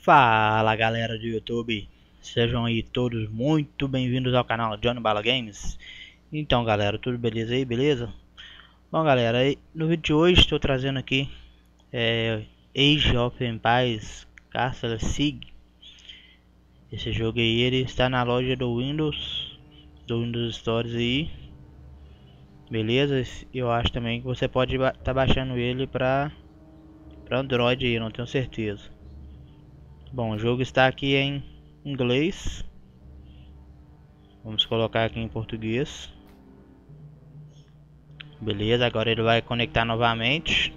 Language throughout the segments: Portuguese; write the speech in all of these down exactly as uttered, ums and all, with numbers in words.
Fala galera do YouTube, sejam aí todos muito bem-vindos ao canal Johnny Bala Games. Então galera, tudo beleza aí, beleza? Bom galera, aí, no vídeo de hoje estou trazendo aqui é, Age of Empires Castle Siege. Esse jogo aí ele está na loja do Windows, do Windows Stores aí, beleza? Eu acho também que você pode estar ba tá baixando ele para para Android aí, não tenho certeza. Bom, o jogo está aqui em inglês. Vamos colocar aqui em português. Beleza, agora ele vai conectar novamente.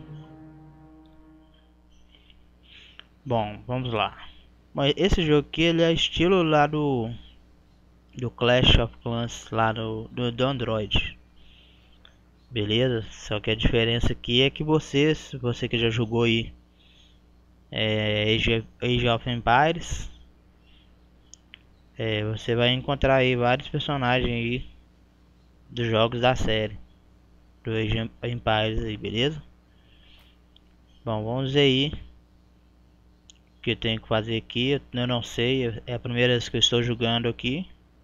Bom, vamos lá. Mas esse jogo aqui ele é estilo lá do do Clash of Clans lá do, do, do Android. Beleza? Só que a diferença aqui é que você, você que já jogou aí é, Age, Age of Empires, é, você vai encontrar aí vários personagens aí dos jogos da série do Age of Empires aí, beleza? Bom, vamos ver aí o que eu tenho que fazer aqui. Eu não sei, é a primeira vez que eu estou jogando aqui.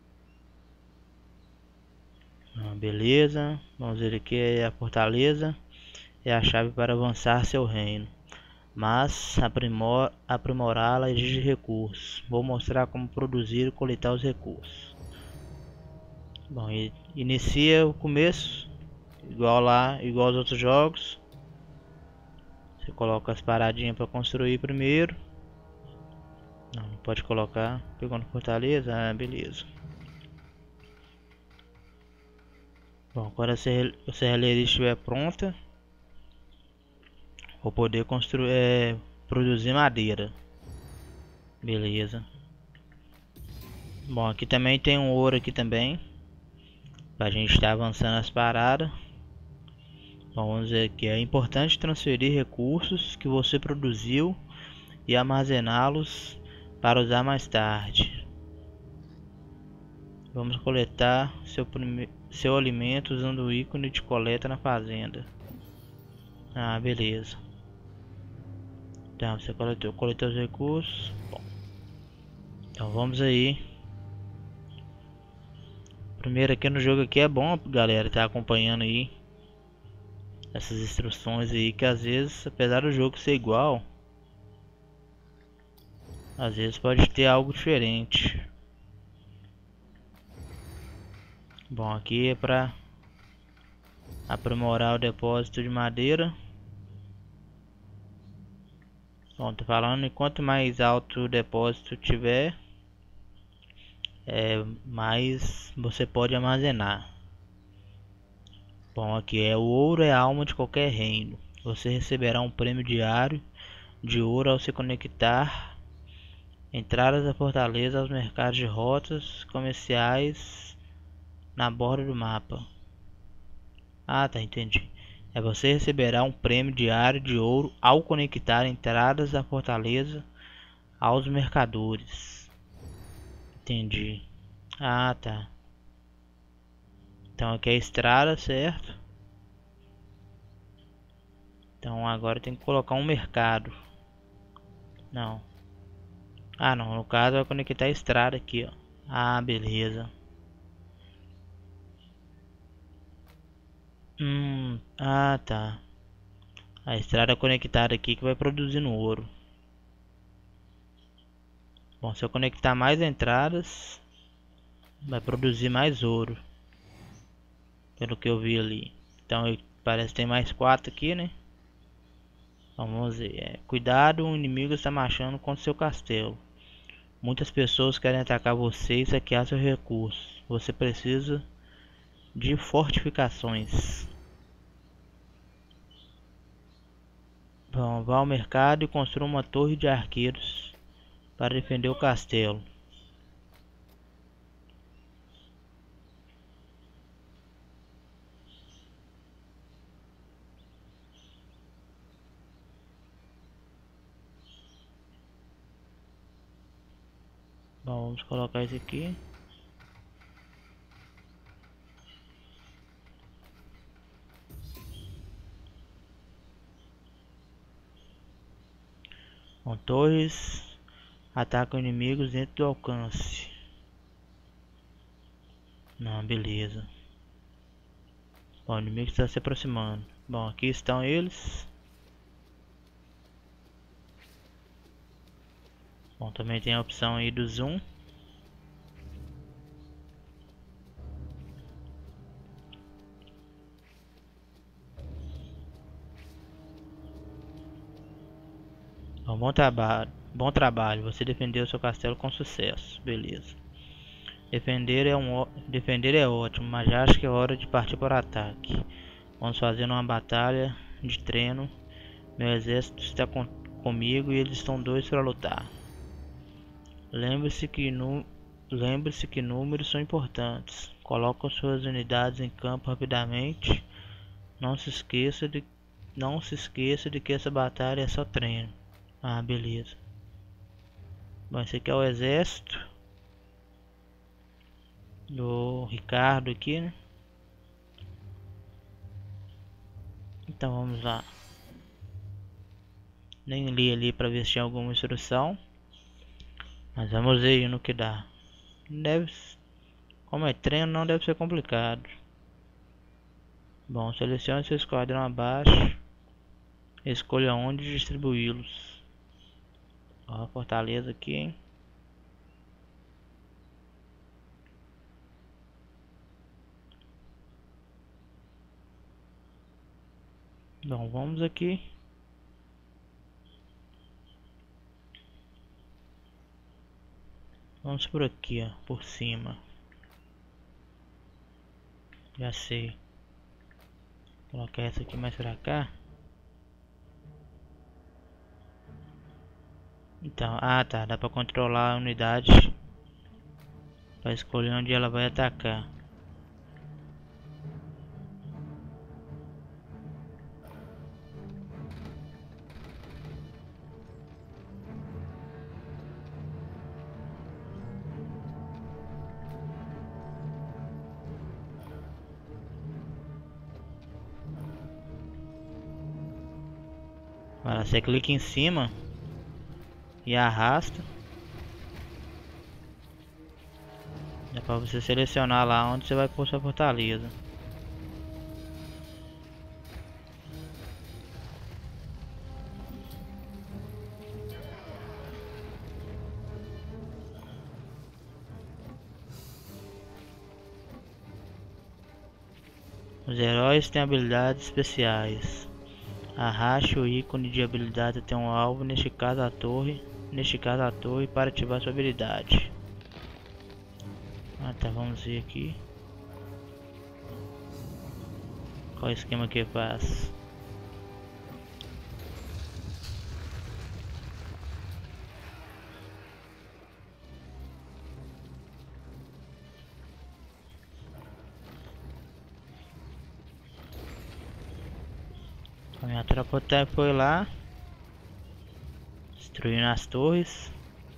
Ah, beleza, vamos ver aqui, é a fortaleza é a chave para avançar seu reino, mas aprimor, aprimorá-la exige recursos. Vou mostrar como produzir e coletar os recursos. Bom, e inicia o começo igual lá, igual aos outros jogos. Você coloca as paradinhas para construir primeiro. Não, não pode colocar. Pegou no fortaleza? Ah, beleza. Bom, quando a serralheria estiver pronta, vou poder construir, é, produzir madeira. Beleza. Bom, aqui também tem um ouro aqui também, pra gente estar avançando as paradas. Bom, vamos ver aqui, é importante transferir recursos que você produziu e armazená-los para usar mais tarde. Vamos coletar seu, prime... seu alimento usando o ícone de coleta na fazenda. Ah, beleza. Então, você coletou, coletou os recursos. Bom, então vamos aí. Primeiro aqui no jogo aqui é bom, galera, tá acompanhando aí essas instruções aí, que às vezes, apesar do jogo ser igual, às vezes pode ter algo diferente. Bom, aqui é para aprimorar o depósito de madeira. Bom, tô falando, e quanto mais alto o depósito tiver, é, mais você pode armazenar. Bom, aqui é o ouro é a alma de qualquer reino. Você receberá um prêmio diário de ouro ao se conectar entradas da fortaleza aos mercados de rotas comerciais na borda do mapa. Ah, tá, entendi. É, você receberá um prêmio diário de ouro ao conectar entradas da fortaleza aos mercadores. Entendi. Ah, tá. Então aqui é a estrada, certo? Então agora tem que colocar um mercado. Não. Ah, não. No caso vai conectar a estrada aqui, ó. Ah, beleza. Hum, ah, tá. A estrada conectada aqui que vai produzindo ouro. Bom, se eu conectar mais entradas, vai produzir mais ouro. Pelo que eu vi ali. Então parece que tem mais quatro aqui, né? Então, vamos ver. É, cuidado, um inimigo está marchando contra seu castelo. Muitas pessoas querem atacar você e saquear seus recursos. Você precisa de fortificações. Bom, vá ao mercado e construa uma torre de arqueiros para defender o castelo. Bom, vamos colocar isso aqui. Com torres. Atacam inimigos dentro do alcance. Não, beleza. Bom, o inimigo está se aproximando. Bom, aqui estão eles. Bom, também tem a opção aí do zoom. Bom, bom trabalho, bom trabalho. Você defendeu seu castelo com sucesso. Beleza. Defender é um, defender é ótimo, mas já acho que é hora de partir para o ataque. Vamos fazer uma batalha de treino. Meu exército está com, comigo e eles estão dois para lutar. Lembre-se que nu, lembre-se que números são importantes. Coloque suas unidades em campo rapidamente. Não se esqueça de, não se esqueça de que essa batalha é só treino. Ah, beleza. Bom, esse aqui é o exército do Ricardo aqui, né? Então vamos lá. Nem li ali para ver se tinha alguma instrução, mas vamos ver no que dá. Deve, como é treino, não deve ser complicado. Bom, selecione seu esquadrão abaixo. Escolha onde distribuí-los. Ó, a fortaleza aqui, hein? Então vamos aqui. Vamos por aqui, ó, por cima. Já sei. Vou colocar essa aqui mais pra cá. Então, ah tá, dá pra controlar a unidade pra escolher onde ela vai atacar. Agora você clica em cima e arrasta. Dá pra você selecionar lá onde você vai pôr sua fortaleza. Os heróis têm habilidades especiais. Arraste o ícone de habilidade até um alvo, neste caso a torre, neste caso a torre, para ativar sua habilidade. Ah tá, vamos ver aqui. Qual é o esquema que faz? A minha tropa até foi lá, destruindo as torres.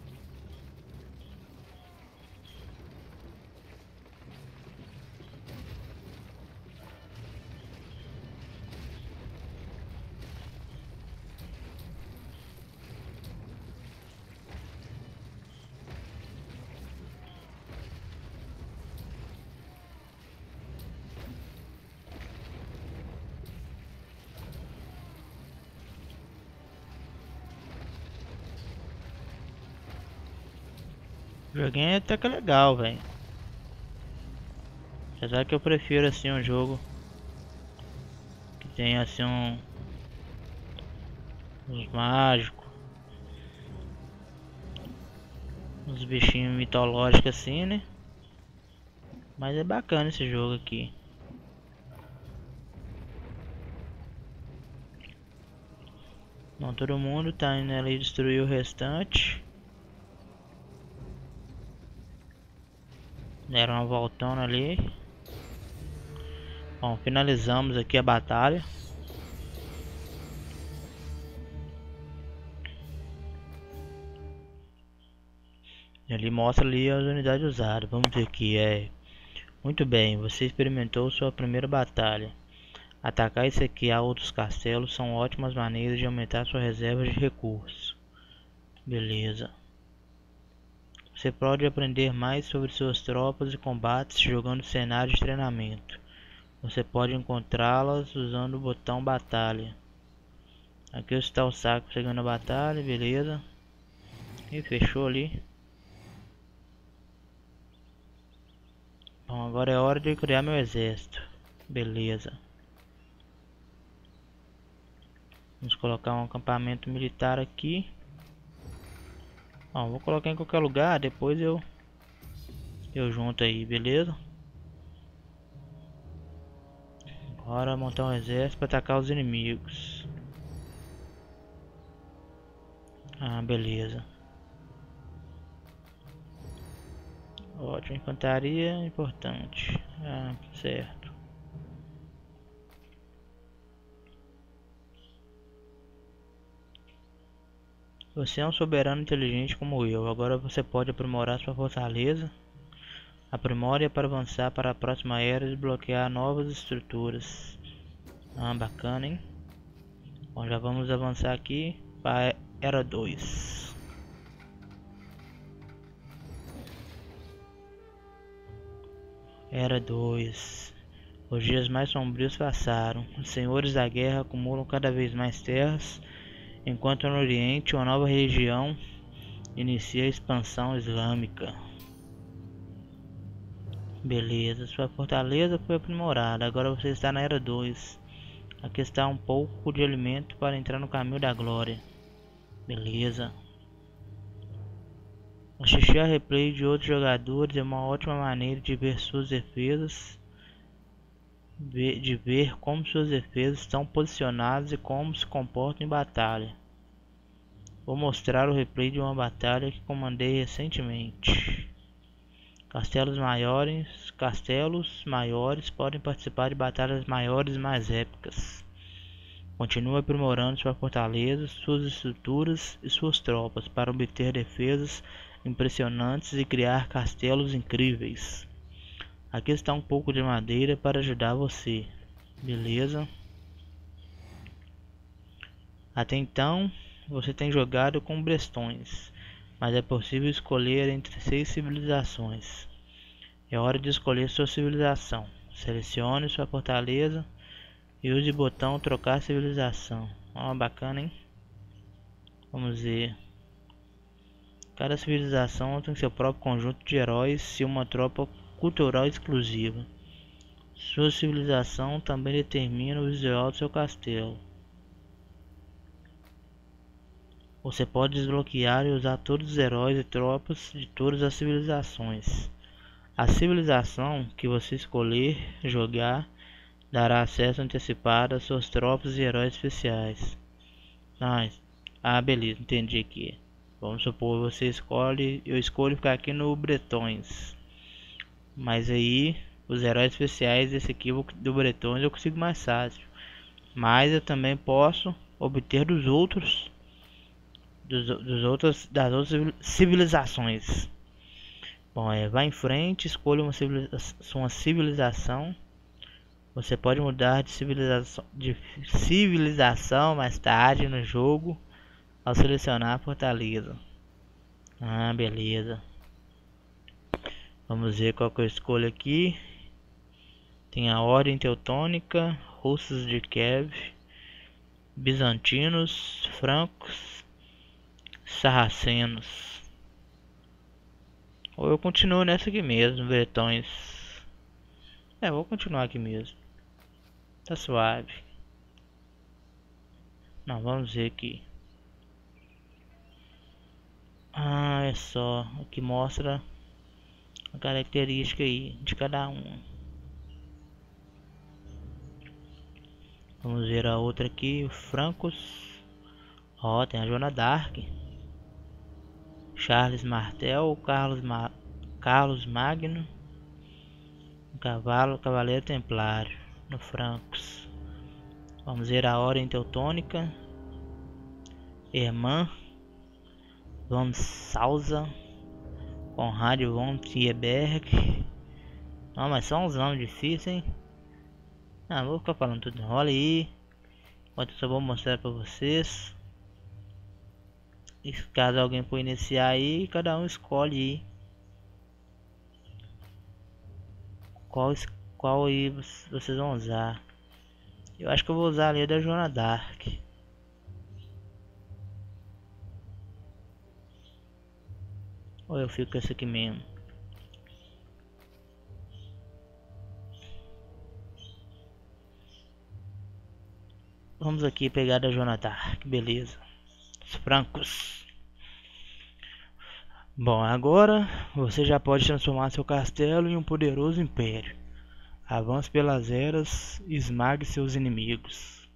O joguinho é até que legal, velho. Apesar que eu prefiro assim um jogo que tem assim um uns mágicos, uns bichinhos mitológicos assim, né? Mas é bacana esse jogo aqui. Bom, todo mundo tá indo ali destruir o restante. Deram uma voltona ali. Bom, finalizamos aqui a batalha. Ele mostra ali as unidades usadas. Vamos ver aqui, é... Muito bem, você experimentou sua primeira batalha. Atacar e saquear outros castelos são ótimas maneiras de aumentar sua reserva de recursos. Beleza. Você pode aprender mais sobre suas tropas e combates jogando cenário de treinamento. Você pode encontrá-las usando o botão batalha. Aqui está o saco chegando a batalha, beleza. E fechou ali. Bom, agora é hora de criar meu exército. Beleza. Vamos colocar um acampamento militar aqui. Bom, vou colocar em qualquer lugar, depois eu eu junto aí, beleza? Agora montar um exército para atacar os inimigos. Ah, beleza. Ótimo, infantaria é importante. Ah, certo. Você é um soberano inteligente como eu. Agora você pode aprimorar sua fortaleza. Aprimore para avançar para a próxima era e desbloquear novas estruturas. Ah, bacana, hein? Bom, já vamos avançar aqui para a era dois. Era dois. Os dias mais sombrios passaram. Os senhores da guerra acumulam cada vez mais terras, enquanto no Oriente uma nova religião inicia a expansão islâmica. Beleza, sua fortaleza foi aprimorada. Agora você está na era dois. Aqui está um pouco de alimento para entrar no caminho da glória. Beleza. Assistir a replay de outros jogadores é uma ótima maneira de ver suas defesas, de ver como suas defesas estão posicionadas e como se comportam em batalha. Vou mostrar o replay de uma batalha que comandei recentemente. Castelos maiores, castelos maiores podem participar de batalhas maiores e mais épicas. Continue aprimorando sua fortaleza, suas estruturas e suas tropas para obter defesas impressionantes e criar castelos incríveis. Aqui está um pouco de madeira para ajudar você. Beleza? Até então, você tem jogado com brestões, mas é possível escolher entre seis civilizações. É hora de escolher sua civilização. Selecione sua fortaleza e use o botão trocar civilização. Ó, bacana, hein? Vamos ver. Cada civilização tem seu próprio conjunto de heróis e uma tropa cultural exclusiva. Sua civilização também determina o visual do seu castelo. Você pode desbloquear e usar todos os heróis e tropas de todas as civilizações. A civilização que você escolher jogar dará acesso antecipado às suas tropas e heróis especiais. Ah, ah beleza, entendi aqui. Vamos supor, você escolhe, eu escolho ficar aqui no Bretões. Mas aí, os heróis especiais desse aqui do Bretões eu consigo mais fácil. Mas eu também posso obter dos outros, dos, dos outros, das outras civilizações. Bom, é, vá em frente, escolha uma civilização, uma civilização. Você pode mudar de civilização, de civilização mais tarde no jogo ao selecionar a fortaleza. Ah, beleza. Vamos ver qual que eu escolho aqui. Tem a Ordem Teutônica, Russos de Kiev, Bizantinos, Francos, Sarracenos. Ou eu continuo nessa aqui mesmo, Bretões. É, vou continuar aqui mesmo. Tá suave. Não, vamos ver aqui. Ah, é só. Aqui mostra a característica aí de cada um. Vamos ver a outra aqui, o Francos. Ó, tem a Joana d'Arc, Charles Martel, Carlos, Ma Carlos Magno, o Cavalo, Cavaleiro Templário, no Francos. Vamos ver a Ordem Teutônica, Hermann von Salza, Conrad von Tieberg. Não, mas são uns nomes difíceis, hein? Ah, vou ficar falando tudo, rola aí. Enquanto eu só vou mostrar pra vocês. caso alguém for iniciar aí, cada um escolhe aí qual, qual aí vocês vão usar. Eu acho que eu vou usar ali a da Joana Dark. Ou eu fico com esse aqui mesmo. Vamos aqui pegar da Joana Dark, beleza. Os francos. Bom, agora você já pode transformar seu castelo em um poderoso império. Avance pelas eras e esmague seus inimigos.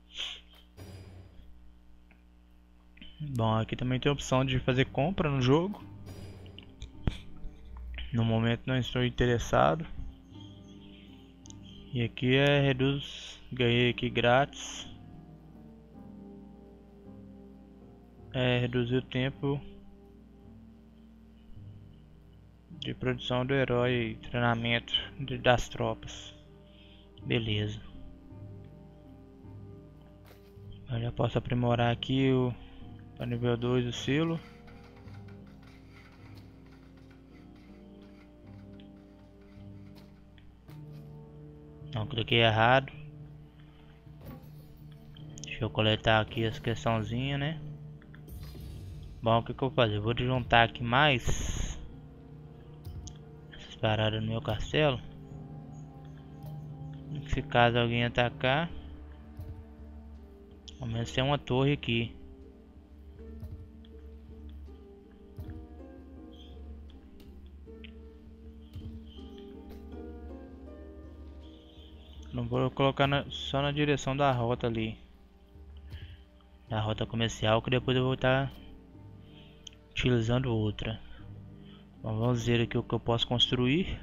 Bom, aqui também tem a opção de fazer compra no jogo. No momento não estou interessado. E aqui é reduz, ganhei aqui grátis. É reduzir o tempo de produção do herói e treinamento de, das tropas. Beleza. Eu já posso aprimorar aqui o para nível dois o silo. Não, cliquei errado. Deixa eu coletar aqui as questãozinhas, né? Bom, o que, que eu vou fazer? Eu vou juntar aqui mais essas paradas no meu castelo. Se caso alguém atacar, ao menos tem uma torre aqui. Não vou colocar na, só na direção da rota ali, da rota comercial, que depois eu vou estar utilizando outra. Bom, vamos ver aqui o que eu posso construir.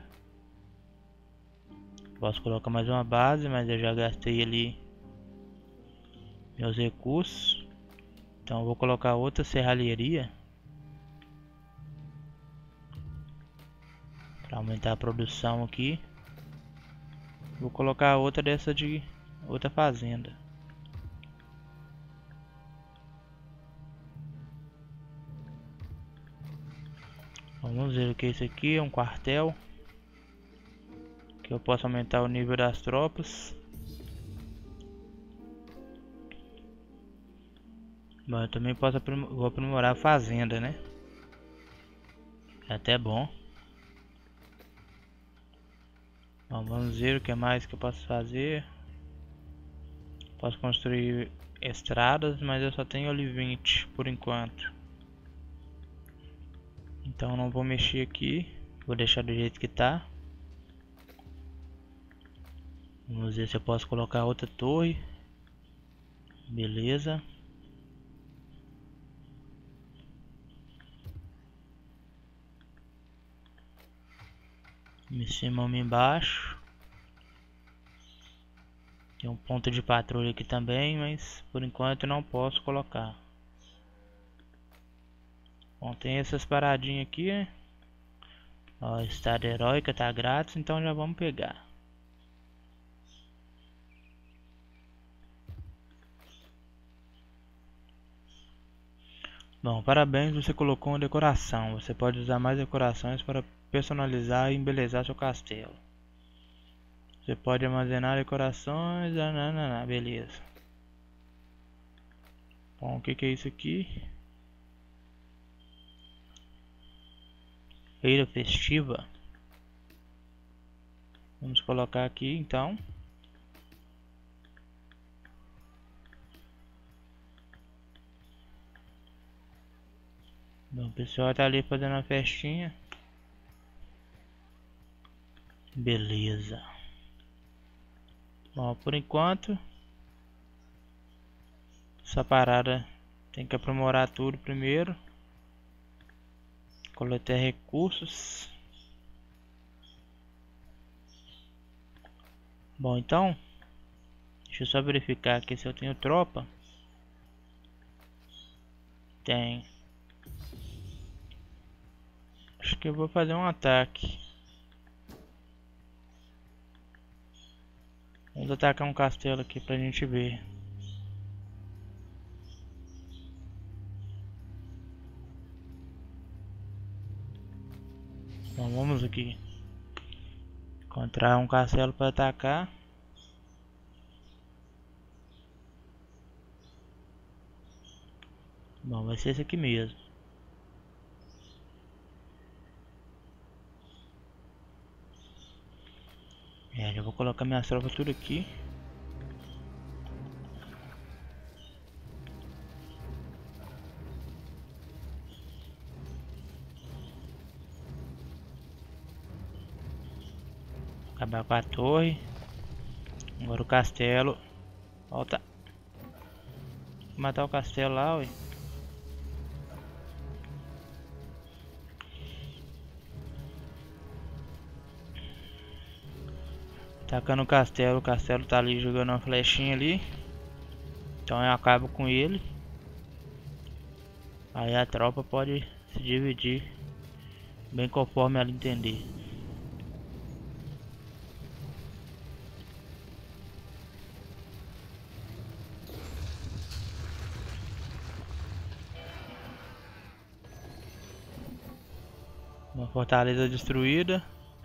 Posso colocar mais uma base, mas eu já gastei ali meus recursos. Então eu vou colocar outra serralheria para aumentar a produção aqui. Vou colocar outra dessa de outra fazenda. Vamos ver o que é isso aqui, é um quartel. Que eu posso aumentar o nível das tropas. Bom, eu também posso aprim vou aprimorar a fazenda, né? É até bom. Bom, vamos ver o que mais que eu posso fazer. Posso construir estradas, mas eu só tenho ali vinte por enquanto. Então não vou mexer aqui. Vou deixar do jeito que tá. Vamos ver se eu posso colocar outra torre. Beleza. Em cima ou embaixo. Tem um ponto de patrulha aqui também, mas por enquanto não posso colocar. Bom, tem essas paradinhas aqui, né? Ó, estado heróica tá grátis, então já vamos pegar. Bom, parabéns, você colocou uma decoração. Você pode usar mais decorações para personalizar e embelezar seu castelo. Você pode armazenar decorações, nanana, beleza. Bom, o que, que é isso aqui? Feira festiva. Vamos colocar aqui então. Bom, o pessoal tá ali fazendo uma festinha. Beleza. Bom, por enquanto essa parada tem que aprimorar tudo primeiro. Coletar recursos. Bom, então deixa eu só verificar aqui se eu tenho tropa. Tem. Acho que eu vou fazer um ataque. Vamos atacar um castelo aqui pra gente ver. Então vamos aqui encontrar um castelo para atacar. Bom, vai ser esse aqui mesmo. É, eu vou colocar minhas tropas tudo aqui. Acabar com a torre. Agora o castelo. Volta. Vou matar o castelo lá, ué. Atacando o castelo. O castelo tá ali jogando uma flechinha ali. Então eu acabo com ele. Aí a tropa pode se dividir bem conforme ela entender. Uma fortaleza destruída.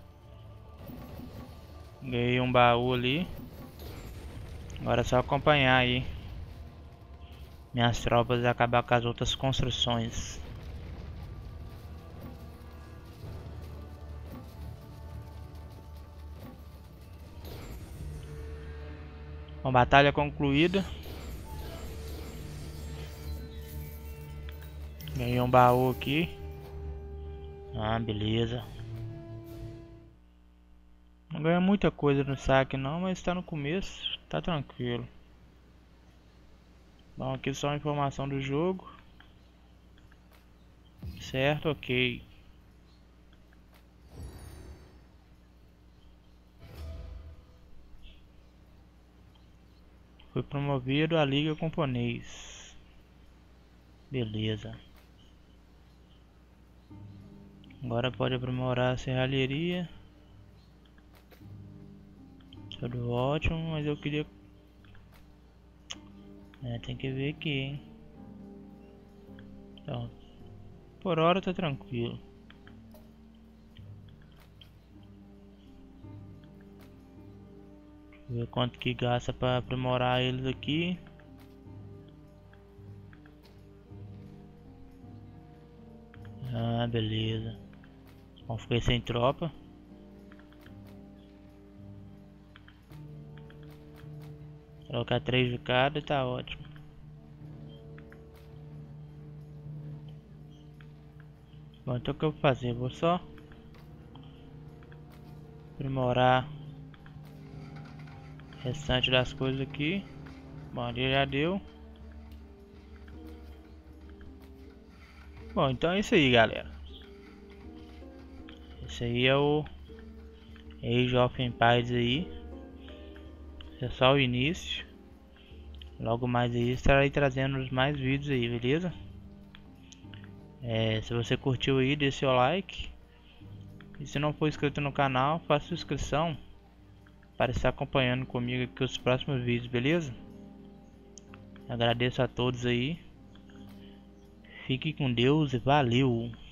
Ganhei um baú ali. Agora é só acompanhar aí minhas tropas e acabar com as outras construções. Uma batalha concluída. Ganhei um baú aqui. Ah, beleza. Não ganha muita coisa no saque não, mas está no começo, tá tranquilo. Bom, aqui só a informação do jogo. Certo, ok. Foi promovido a Liga Camponês. Beleza. Agora pode aprimorar a serralheria. Tudo ótimo, mas eu queria... É, tem que ver aqui, hein. Então, por hora tá tranquilo. Deixa eu ver quanto que gasta para aprimorar eles aqui. Ah, beleza. Bom, fiquei sem tropa. Colocar três de cada e tá ótimo. Bom, então o que eu vou fazer? Vou só aprimorar o restante das coisas aqui. Bom, ali já deu. Bom, então é isso aí, galera. Esse aí é o Age of Empires aí. Esse é só o início. Logo mais aí estarei trazendo os mais vídeos aí, beleza? É, se você curtiu aí, deixe seu like. E se não for inscrito no canal, faça sua inscrição para estar acompanhando comigo aqui os próximos vídeos, beleza? Agradeço a todos aí. Fique com Deus e valeu!